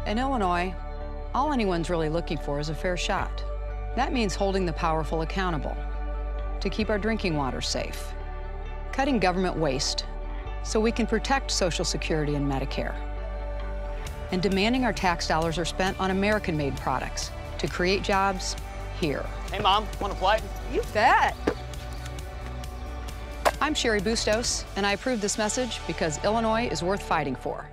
In Illinois, all anyone's really looking for is a fair shot. That means holding the powerful accountable to keep our drinking water safe, cutting government waste so we can protect Social Security and Medicare, and demanding our tax dollars are spent on American-made products to create jobs here. Hey, Mom, want to play? You bet. I'm Sherry Bustos, and I approve this message because Illinois is worth fighting for.